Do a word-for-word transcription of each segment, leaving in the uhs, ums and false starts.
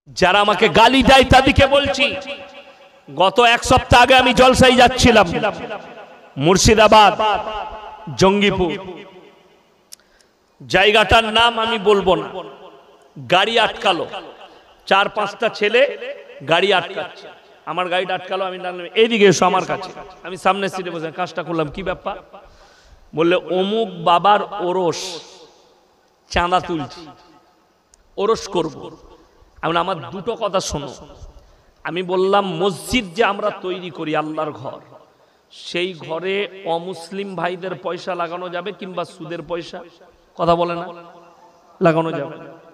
যারা আমাকে গালি দেয় তাদেরকে বলছি, গত এক সপ্তাহ আগে আমি জলসায় যাচ্ছিলাম মুর্শিদাবাদ জঙ্গিপুর, জায়গাটার নাম আমি বলবো না। গাড়ি আটকালো, চার পাঁচটা ছেলে গাড়ি আটকাচ্ছে, আমার গাড়িটা আটকালো, আমি এইদিকে এসো আমার কাছে, আমি সামনে সিটে বসে কাজটা করলাম। কি ব্যাপার? বললে অমুক বাবার ওরস, চাঁদা তুলছি, ওরস করব। আমি আমার দুটো কথা শোনো। আমি বললাম মসজিদ যে আমরা তৈরি করি আল্লাহর ঘর, সেই ঘরে অমুসলিম ভাইদের পয়সা লাগানো যাবে কিংবা সুদের পয়সা, কথা বলে না, লাগানো যাবে?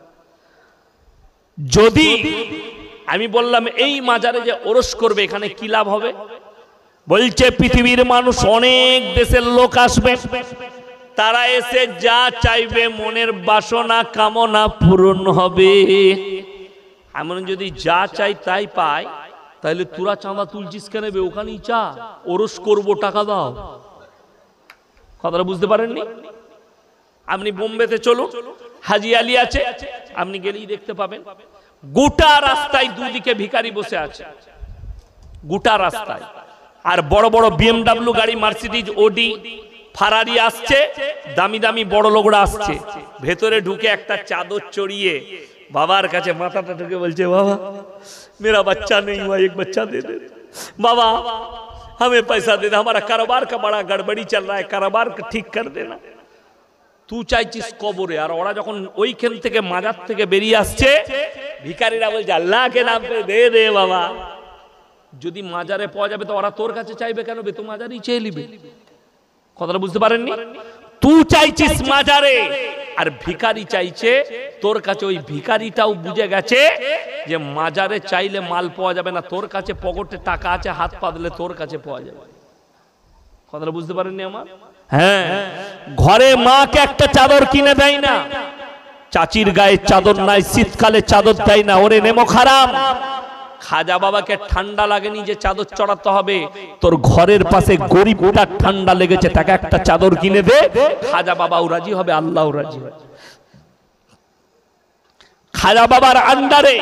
যদি আমি বললাম এই মাজারে যে ওরস করবে এখানে কি লাভ হবে? বলছে পৃথিবীর মানুষ অনেক দেশের লোক আসবে, তারা এসে যা চাইবে মনের বাসনা কামনা পূরণ হবে। এমন যদি যা চাই তাই পায়, তাহলে তোরা চাঁদা তুলছিস কেন? ওখানেই চা, ওরস করবো, টাকা দাও। কথাটা বুঝতে পারেননি? আপনি বোম্বেতে চলুন, হাজি আলী আছে, আপনি গেলেই দেখতে পাবেন গোটা রাস্তায় দুদিকে ভিখারি বসে আছে, গোটা রাস্তায়। আর বড় বড় বিএমডাব্লিউ গাড়ি, মার্সিডিজ, ওডি, ফারারি আসছে, দামি দামি বড় লোকরা আসছে, ভেতরে ঢুকে একটা চাদর চড়িয়ে বাবার কাছে মাথাটা ঢুকে বলছে, বাবা मेरा बच्चा नहीं हुआ, एक बच्चा दे दे बाबा, हमें पैसा दे दे, हमारा कारोबार का बड़ा गड़बड़ी चल रहा है, कारोबार ठीक कर देना। तू চাইছিস কবরে, আর ওরা যখন ওইখান থেকে মাজার থেকে বেরিয়ে আসছে, ভিখারিরা বলছে আল্লাহকে নাম করে দে দে বাবা। যদি মাজারে পাওয়া যাবে তো ওরা তোর কাছে চাইবে কেন? বে তো মাজারই চেয়ে নিবে। কথাটা বুঝতে পারেননি? তুই চাইছিস মাজারে, আর ভিখারি চাইছে তোর কাছে। ওই ভিখারিটাও বুঝে গেছে যে মাজারে চাইলে মাল পাওয়া যাবে না, তোর কাছে পকেটে টাকা আছে, হাত পাতলে তোর কাছে পাওয়া যাবে। কথাটা বুঝতে পারেননি আমার? হ্যাঁ, ঘরে মাকে একটা চাদর কিনে দেয় না, চাচির গায়ে চাদর নাই, শীতকালে চাদর দেয় না। ওরে নেমো খারাপ, খাজা বাবাকে ঠান্ডা লাগেনি যে চাদর চড়াতে হবে, তোর ঘরের পাশে গরিবটা ঠান্ডা লেগেছে, তাকে একটা চাদর কিনে দে, খাজা বাবাও রাজি হবে, আল্লাহও রাজি হবে। খাজা বাবার আন্ডারে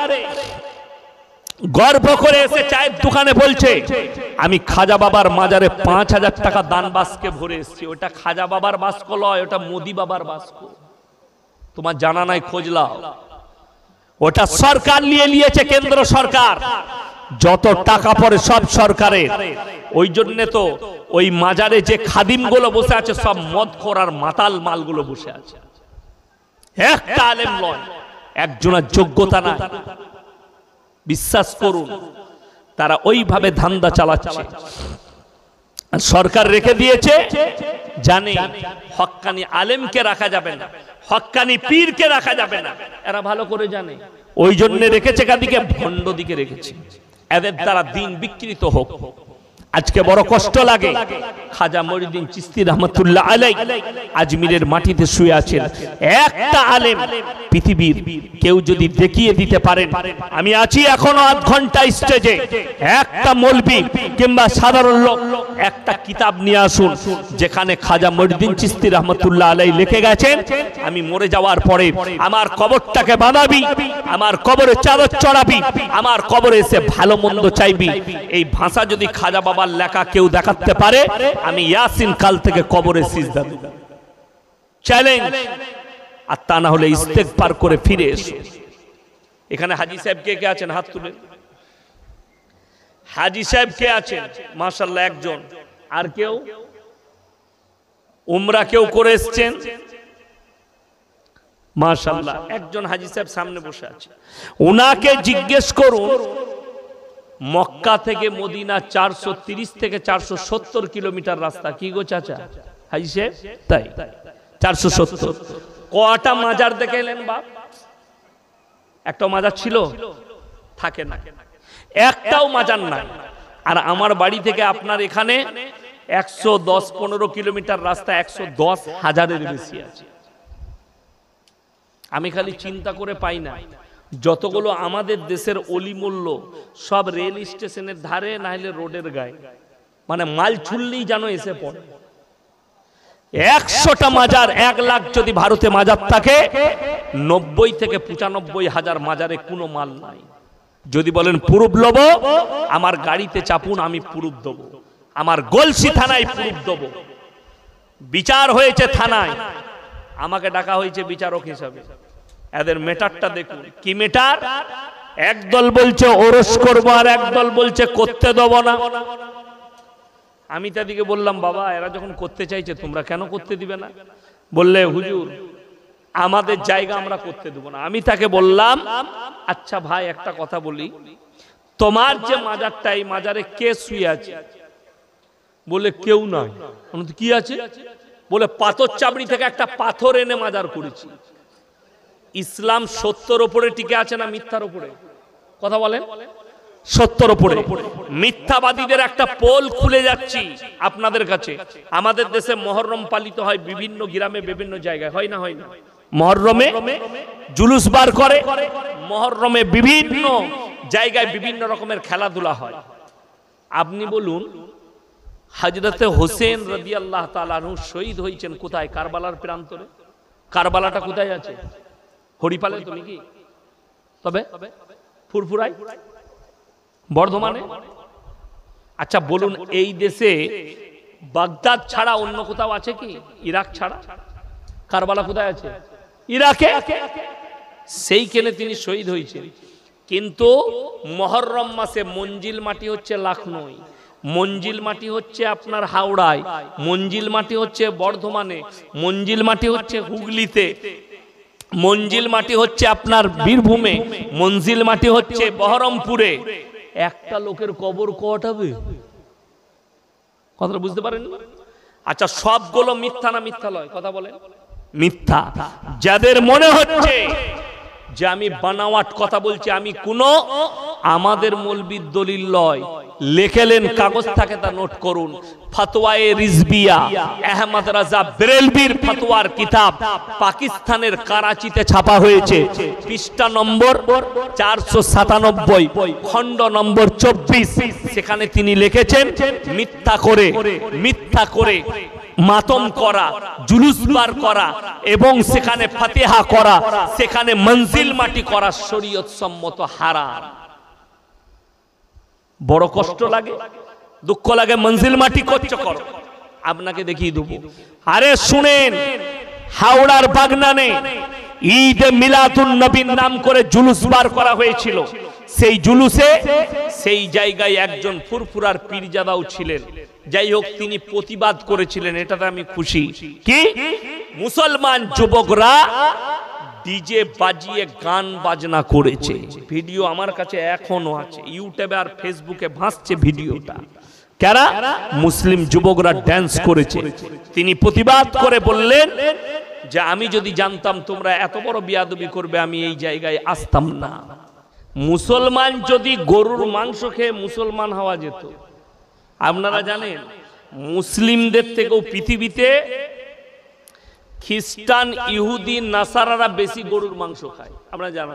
গর্ব করে এসে চায়ের দোকানে বলছে, আমি খাজা বাবার মাজারে পাঁচ হাজার টাকা দান বাস্কে ভরে এসেছি। ওটা খাজা বাবার বাস্ক লয়, ওটা মোদি বাবার বাস্ক। তোমার জানা নাই, খোঁজ লাও। ওটা সরকার নিয়ে নিয়েছে, কেন্দ্র সরকার। যত টাকা পড়ে সব সরকারের। ওই জন্য তো ওই মাজারে যে খাদিম গুলো বসে আছে সব মদখোর আর মাতাল মালগুলো বসে আছে। একটা আলেম নয়, একজনের যোগ্যতা নাই। বিশ্বাস করুন, তারা ওইভাবে ধান্দা চালাচ্ছে। সরকার রেখে দিয়েছে, জানে হক্কানি আলেমকে রাখা যাবে না, হক্কানি পীরকে রাখা যাবে না, এরা ভালো করে জানে। ওই জন্য রেখেছে কাদিকে, ভণ্ড দিকে রেখেছে, এদের দ্বারা দিন বিকৃত হোক। আজকে বড় কষ্ট লাগে, খাজা মঈনুদ্দিন চিশতি রহমাতুল্লাহ আলাইহি আজমিরের মাটিতে শুয়ে আছেন। একটা আলেম পৃথিবীর কেউ যদি দেখিয়ে দিতে পারেন, আমি আছি এখনো আধ ঘন্টা স্টেজে, একটা মৌলবি কিংবা সাধারণ লোক একটা কিতাব নিয়ে আসুন যেখানে খাজা মঈনুদ্দিন চিশতি রহমাতুল্লাহ আলাইহি লিখে গেছেন, আমি মরে যাওয়ার পরে আমার কবরটাকে বাঁধাবি, আমার কবরে চাদর চড়াবি, আমার কবরে এসে ভালো মন্দ চাইবি। এই ভাষা যদি খাজা বাবা লেখা কেউ দেখাতে পারে, আমি ইয়াসিন কাল থেকে কবরে সিজদা দেব, চ্যালেঞ্জ। আর তা না হলে ইস্তেগফার করে ফিরে এসো। এখানে হাজী সাহেব কে কে আছেন? হাত তুলে। হাজী সাহেব কে আছেন? মাশাআল্লাহ একজন। আর কেউ? উমরা কেউ করে এসেছেন? মাশাআল্লাহ একজন হাজী সাহেব সামনে বসে আছে। উনাকে জিজ্ঞেস করুন, মক্কা থেকে মদিনা চারশো তিরিশ থেকে চারশো সত্তর কিলোমিটার রাস্তা। কি গো চাচা হাজী সাহেব? তাই চারশো সত্তর। কয়টা মাজার দেখে এলেন বাপ? একটা মাজার ছিল? থাকে না, একটাও মাজার নাই। আর আমার বাড়ি থেকে আপনার এখানে একশো দশ পনেরো কিলোমিটার রাস্তা, একশো দশ হাজারের বেশি আছে। আমি খালি চিন্তা করে পাই না, যতগুলো আমাদের দেশের অলিমূল্য সব রেল স্টেশনের ধারে না হলে রোডের গায়ে, মানে মাল ছুললেই যেন এসে পড়ে। একশোটা মাজার, এক লাখ যদি ভারতে মাজার থাকে, নব্বই থেকে পঁচানব্বই হাজার মাজারে কোনো মাল নাই। যদি বলেন প্রুফ লব, আমার গাড়িতে চাপুন, আমি প্রুফ দেব। আমার গলসি থানায় প্রুফ দেব। বিচার হয়েছে থানায়, আমাকে ডাকা হয়েছে বিচারক হিসাবে। এদের মেটারটা দেখুন কি মেটার। একদল বলছে ওরস করবো, আর একদল বলছে করতে দেব না। আমি তাদেরকে বললাম, বাবা এরা যখন করতে চাইছে তোমরা কেন করতে দিবে না? বললে হুজুর আমাদের জায়গা আমরা করতে দেব না। আমি তাকে বললাম, আচ্ছা ভাই একটা কথা বলি, তোমার যে মাজারটা, এই মাজারে কে শুয়ে আছে? বলে কেউ নয়। কি আছে? বলে পাথর চাবড়ি থেকে একটা পাথর এনে মাজার করেছি। ইসলাম সত্যর উপরে টিকে আছে না মিথ্যার উপরে? কথা বলেন। সত্যর উপরে। মিথ্যাবাদীদের একটা পোল খুলে যাচ্ছি আপনাদের কাছে। আমাদের দেশে মহররম পালিত হয় বিভিন্ন গ্রামে, বিভিন্ন জায়গায়, হয় না? হয় না? মহররমে জুলুস বার করে, মহররমে বিভিন্ন জায়গায় বিভিন্ন রকমের খেলাধুলা হয়। আপনি বলুন, হযরতে হোসেন রাদিয়াল্লাহু তাআলা আনহু শহীদ হয়েছেন কোথায়? কারবালার প্রান্তরে। কারবালাটা কোথায় আছে? হরিপালে তো নাকি? তবে ফুরফুরাই, বর্ধমানে। আচ্ছা বলুন, এই দেশে বাগদাদ ছাড়া অন্য কোথাও আছে কি? ইরাক ছাড়া। কারবালা কোথায় আছে? ইরাকে। সেইখানে তিনি শহীদ হয়েছেন। কিন্তু মুহররম মাসে মঞ্জিল মাটি হচ্ছে লখনৌ, মঞ্জিল মাটি হচ্ছে আপনার হাওড়ায়, মঞ্জিল মাটি হচ্ছে বর্ধমানে, মঞ্জিল মাটি হচ্ছে হুগলিতে, মঞ্জিল মাটি হচ্ছে আপনার বীরভূমে, মঞ্জিল মাটি হচ্ছে বহরমপুরে। একটা লোকের কবর কটাবে? কথাটা বুঝতে পারেন? আচ্ছা সবগুলো মিথ্যা না মিথ্যা লয়? কথা বলেন। মিথ্যা। যাদের মনে হচ্ছে যে আমি বানাওয়াট কথা বলছি, আমি কোনো আমাদের মৌলবীর দলিল লয়, লেখেলেন কাগজ থাকে তা নোট করুন। ফতোয়ায়ে রিজবিয়া, আহমদ রাজা বেরেলভির ফতোয়ার কিতাব, পাকিস্তানের করাচিতে ছাপা হয়েছে। পৃষ্ঠা নম্বর চারশো সাতানব্বই, খণ্ড নম্বর চব্বিশ। সেখানে তিনি লিখেছেন, মিথ্যা করে মিথ্যা করে মাতম করা, জুলুস বার করা এবং সেখানে ফাতিহা করা, সেখানে মঞ্জিল মাটি করা শরীয়ত সম্মত হারাম। বড় কষ্ট লাগে, দুঃখ লাগে, মঞ্জিল মাটি করছো করো, আপনাকে দেখিয়ে দেবো। আরে শুনেন, হাওড়ার বাগনানে ঈদে মিলাদুন নবীর নাম করে জুলুস বার করা হয়েছিল। সেই জুলুসে সেই জায়গায় একজন ফুরফুরার পীরজাদাও ছিলেন। যাই হোক, তিনি প্রতিবাদ করেছিলেন, এটাতে আমি খুশি। কি মুসলমান যুবকরা ডিজে বাজিয়ে গান বাজনা করেছে, ভিডিও আমার কাছে এখনো আছে, ইউটিউবে আর ফেসবুকে ভাসছে ভিডিওটা। কারা? মুসলিম যুবকরা ড্যান্স করেছে। তিনি প্রতিবাদ করে বললেন যে আমি যদি জানতাম তোমরা এত বড় বিয়াদবি করবে, আমি এই জায়গায় আসতাম না। মুসলমান যদি গরুর মাংস খেয়ে মুসলমান হওয়া যেত, আপনারা জানেন মুসলিমদের থেকেও পৃথিবীতে খ্রিস্টান, ইহুদি, নাসারারা বেশি গরুর মাংস খায়, আপনারা জানেন।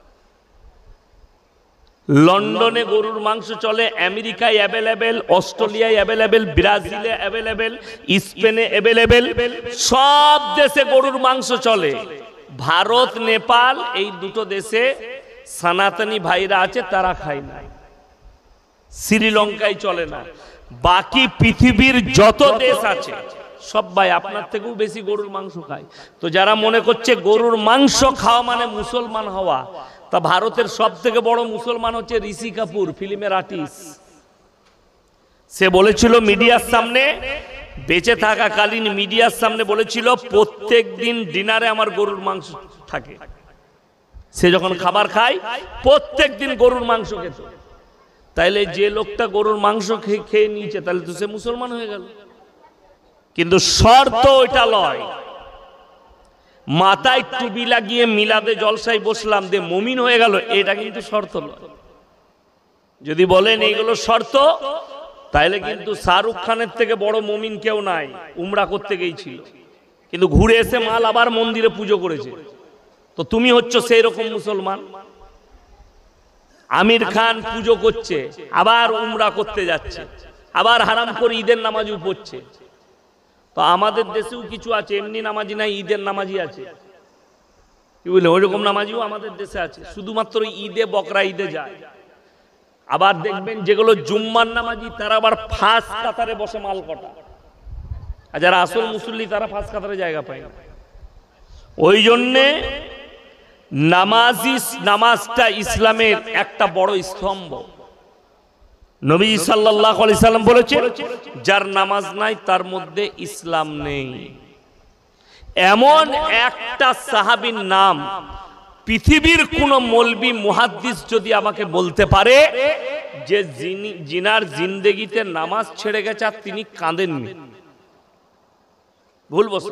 লন্ডনে গরুর মাংস চলে, আমেরিকায় অ্যাভেলেবেল, অস্ট্রেলিয়ায় অ্যাভেলেবেল, ব্রাজিলে অ্যাভেলেবেল, স্পেনে অ্যাভেলেবেল, সব দেশে গরুর মাংস চলে। ভারত, নেপাল এই দুটো দেশে সনাতনী ভাইরা আছে, তারা খায় না। শ্রীলঙ্কায় চলে না। বাকি পৃথিবীর যত দেশ আছে সব ভাই আপনার থেকেও বেশি গরুর মাংস খায়। তো যারা মনে করছে গরুর মাংস খাওয়া মানে মুসলমান হওয়া, তা ভারতের সব থেকে বড় মুসলমান হচ্ছে ঋষি কাপুর, ফিল্মের আর্টিস্ট। সে বলেছিল মিডিয়ার সামনে, বেঁচে থাকাকালীন মিডিয়ার সামনে বলেছিল, প্রত্যেক দিন ডিনারে আমার গরুর মাংস থাকে। সে যখন খাবার খায় প্রত্যেক দিন গরুর মাংস খেত। তাইলে যে লোকটা গরুর মাংস খেয়ে নিয়েছে, তাহলে তো সে মুসলমান হয়ে গেল। কিন্তু শর্ত ওইটা লয়, মাথায় টুপি লাগিয়ে মিলাদে জলসায় বসলাম দে মুমিন হয়ে গেল, এটা কিন্তু শর্ত নয়। যদি বলেন এইগুলো শর্ত, তাহলে কিন্তু শাহরুখ খানের থেকে বড় মুমিন কেউ নাই। উমরা করতে গিয়েছিল, কিন্তু ঘুরে এসে মাল আবার মন্দিরে পুজো করেছে। তো তুমি হচ্ছ সেই রকম মুসলমান। আমির খান পুজো করছে, আবার উমরা করতে যাচ্ছে, আবার হারাম করে ঈদের নামাজও পড়ছে। তো আমাদের দেশেও কিছু আছে এমনি নামাজি নাই, ঈদের নামাজি আছে। কি বলে ওইরকম নামাজিও আমাদের দেশে আছে, শুধুমাত্র ঈদে বকরা ঈদে যায়। আবার দেখবেন যেগুলো জুম্মার নামাজি তারা আবার ফাঁস কাতারে বসে মাল কটা, আর যারা আসল মুসল্লি তারা ফাঁস কাতারে জায়গা পায় না। ওই জন্যে নামাজি নামাজটা ইসলামের একটা বড় স্তম্ভ। নবী সাল্লাল্লাহু আলাইহি সাল্লাম বলেছেন, যার নামাজ নাই তার মধ্যে ইসলাম নেই। এমন একটা সাহাবীর নাম পৃথিবীর কোন মৌলবি মুহাদ্দিস যদি আমাকে বলতে পারে যে যিনি জিনার জিন্দেগিতে নামাজ ছেড়ে গেছে আর তিনি কাঁদেননি, ভুল বলছে।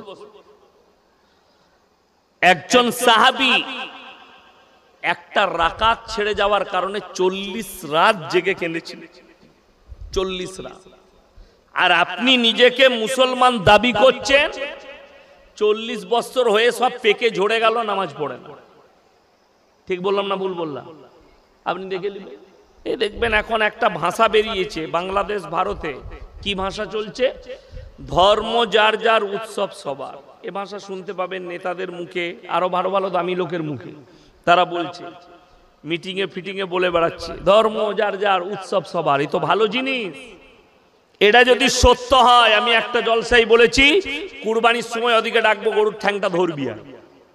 একজন সাহাবী একটা রাকাত ছেড়ে যাওয়ার কারণে চল্লিশ রাত জেগে কেঁদেছিলেন, চল্লিশ রাত। আর আপনি নিজেকে মুসলমান দাবি করছেন, চল্লিশ বছর হয়ে সব পেকে ঝরে গেল, নামাজ পড়ে না। ঠিক বললাম না ভুল বললাম? আপনি দেখে নেবেন, এই দেখবেন এখন একটা ভাষা বেরিয়েছে বাংলাদেশ ভারতে। কি ভাষা চলছে? ধর্ম যার যার, উৎসব সবার। এ ভাষা শুনতে পাবেন নেতাদের মুখে, আরো ভালো ভালো দামি লোকের মুখে। তারা বলছে, মিটিং এ ফিটিং এ বলে বেড়াচ্ছে, ধর্ম যার যার, উৎসব সবার। এই তো ভালো জিনিস। এটা যদি সত্য হয়, আমি একটা জলসাই বলেছি, কুরবানির সময় ওদিকে ডাকবো, গরুর ঠ্যাংটা ধরবি। আর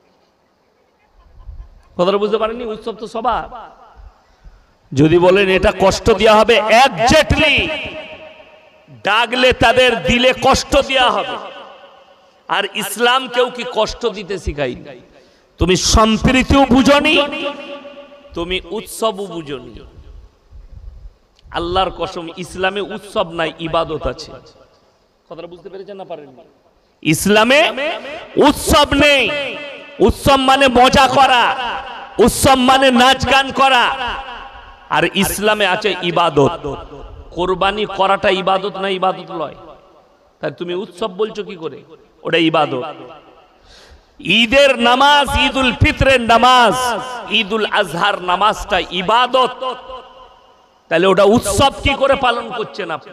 কথাটা বুঝতে পারেননি? উৎসব তো সবার। যদি বলেন এটা কষ্ট দেওয়া হবে, একজ্যাক্টলি ডাকলে তাদের দিলে কষ্ট দেওয়া হবে। আর ইসলাম কেউ কি কষ্ট দিতে শিখায়নি। তুমি সম্প্রীতিও বুঝনি, তুমি উৎসবও বুঝনি। আল্লাহর কসম, ইসলামে উৎসব নাই, ইবাদত আছে। কথাটা বুঝতে পেরেছেন না পারেন? ইসলামে উৎসব নেই। উৎসব মানে মজা করা, উৎসব মানে নাচ গান করা। আর ইসলামে আছে ইবাদত। কোরবানি করাটা ইবাদত না? ইবাদত লয়। তাই তুমি উৎসব বলছো কি করে? ওটা ইবাদত। ঈদের নামাজ, ঈদুল ফিতরের নামাজ, ঈদুল আজহার নামাজটা ইবাদত। তাহলে ওটা উৎসব কি করে পালন করছেন আপনি?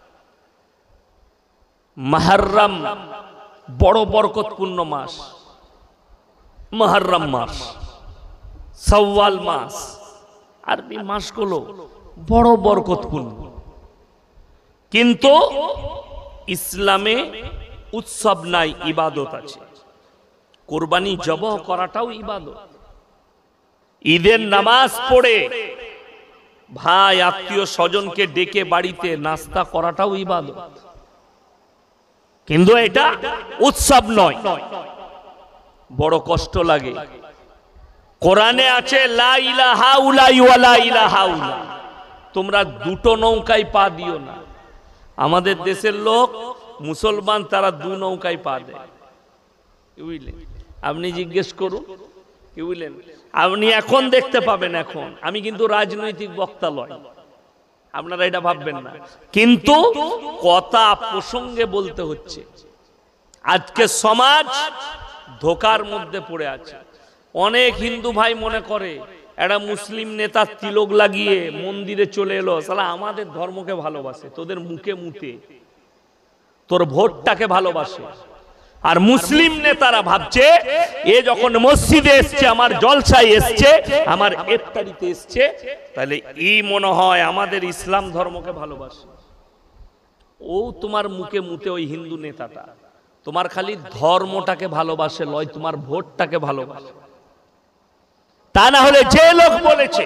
মুহররম বড় বরকতপূর্ণ মাস, মুহররম মাস, শাওয়াল মাস, আরবি মাসগুলো বড় বরকতপূর্ণ। কিন্তু ইসলামে উৎসব নাই, ইবাদত আছে। কুরবানি জবাহ করাটাও ইবাদত। ঈদের নামাজ পড়ে ভাই আত্মীয় স্বজনকে ডেকে বাড়িতে নাস্তা করাটাও ইবাদত। কিন্তু এটা উৎসব নয়। বড় কষ্ট লাগে। কোরআনে আছে লা ইলাহা উলাই ওয়া লা ইলাহা উলা, তোমরা দুটো নৌকায় পা দিও না। আমাদের দেশের লোক মুসলমান, তারা দু নৌকায় পা দেয়। বুঝলেন? আপনি জিজ্ঞেস করুন, কি বুঝলেন? আপনি এখন দেখতে পাবেন। এখন আমি কিন্তু রাজনৈতিক বক্তা নয়, আপনারা এটা ভাববেন না, কিন্তু কথা প্রসঙ্গে বলতে হচ্ছে। আজকে সমাজ ধোকার মধ্যে পড়ে আছে। অনেক হিন্দু ভাই মনে করে একটা মুসলিম নেতা তিলক লাগিয়ে মন্দিরে চলে এলো, সালা আমাদের ধর্মকে ভালোবাসে, তোদের মুখে মুতে তোর ভোটটাকে ভালোবাসে। আর মুসলিম নেতারা ভাবছে এ যখন মসজিদে এসছে, আমার জলসায় এসছে, আমার ইফতারিতে এসছে, তাহলে এই মনে হয় আমাদের ইসলাম ধর্মকে ভালোবাসে। ও তোমার মুখে মুতে ওই হিন্দু নেতাটা তোমার খালি ধর্মটাকে ভালোবাসে লয়, তোমার ভোটটাকে ভালোবাসে। তা না হলে যে লোক বলেছে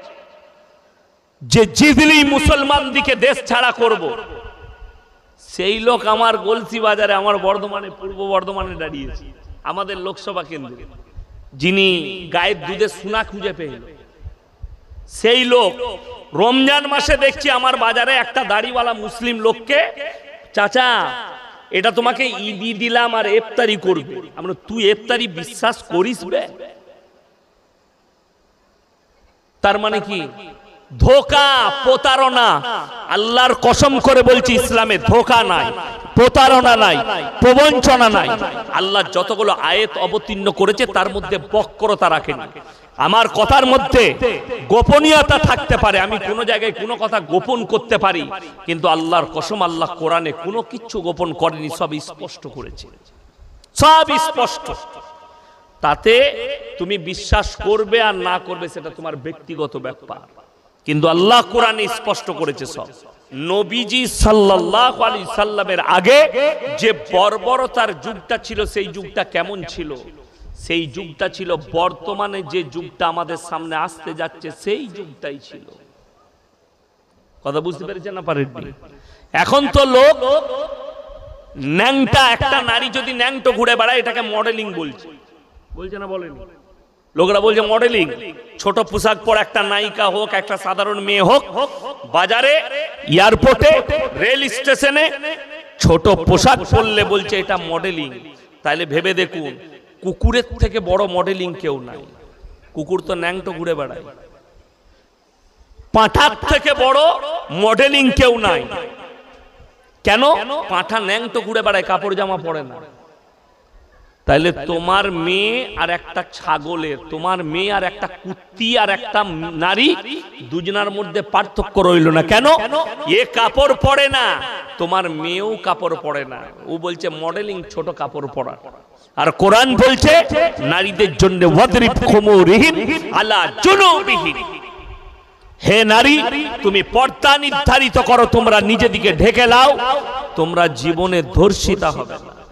যে জিদলি মুসলমান দিকে দেশ ছাড়া করব, সেই লোক আমার গলসি বাজারে, আমার বর্ধমানে, পূর্ব বর্ধমানে দাঁড়িয়েছে, আমাদের লোকসভা কেন্দ্রে, যিনি গায়ের দুধে সোনা খুঁজে পেল। সেই লোক রমজান মাসে দেখছি আমার বাজারে একটা দাড়িওয়ালা মুসলিম লোককে, চাচা এটা তোমাকে ঈদি দিলাম আর ইফতারি করবে। আমরা, তুই ইফতারি বিশ্বাস করিস বে? তার মানে কি? ধোঁকা, প্রতারণা। আল্লাহর কসম করে বলছি, ইসলামে ধোঁকা নাই, প্রতারণা নাই, প্রবঞ্চনা নাই। আল্লাহ যতগুলো আয়াত অবতীর্ণ করেছে তার মধ্যে বক্রতা রাখেন। আমার কথার মধ্যে গোপনীয়তা থাকতে পারে, আমি কোনো জায়গায় কোনো কথা গোপন করতে পারি, কিন্তু আল্লাহর কসম, আল্লাহ কোরআনে কোনো কিছু গোপন করেনি, সব স্পষ্ট করেছে, সব স্পষ্ট। তাতে তুমি বিশ্বাস করবে আর না করবে সেটা তোমার ব্যক্তিগত ব্যাপার, কিন্তু আল্লাহ কোরআনে স্পষ্ট করেছে সব। নবীজি সাল্লাল্লাহু আলাইহি সাল্লামের আগে যে বর্বরতার যুগটা ছিল, সেই যুগটা কেমন ছিল? সেই যুগটা ছিল বর্তমানে যে যুগটা আমাদের সামনে আসতে যাচ্ছে সেই যুগটাই ছিল। কথা বুঝতে পেরেছেন না পারেননি? এখন তো লোক ন্যাংটা, একটা নারী যদি ন্যাংটো ঘুরে বেড়ায় এটাকে মডেলিং বলছে, বলছে না বলেনি? লোকরা বলছে মডেলিং। ছোট পোশাক পর একটা নায়িকা হোক, একটা সাধারণ মেয়ে হোক, বাজারে, এয়ারপোর্টে, রেল স্টেশনে ছোট পোশাক পরলে বলছে এটা মডেলিং। তাইলে ভেবে দেখুন, কুকুরের থেকে বড় মডেলিং কেউ নাই। কুকুর তো ন্যাংটো ঘুরে বেড়ায়। পাঁঠার থেকে বড় মডেলিং কেউ নাই। কেন? পাঁঠা ন্যাংটো ঘুরে বেড়ায়, কাপড় জামা পরে না। তাইলে তোমার মেয়ে আর একটা ছাগলের, তোমার মেয়ে আর একটা কুত্তি আর একটা নারী, দুজনার মধ্যে পার্থক্য রইল না। কেন? এ কাপড় পরে না, তোমার মেয়েও কাপড় পরে না। ও বলছে মডেলিং, ছোট কাপড় পরা। আর কোরআন বলছে নারীদের জন্য ওয়াদরিব খুমুরিহিন আলা জুনুবিহিন। হে নারী, তুমি পর্দা নির্ধারিত করো, তোমরা নিজে দিকে ঢেকে লাও, তোমরা জীবনে ধর্ষিতা হবে না।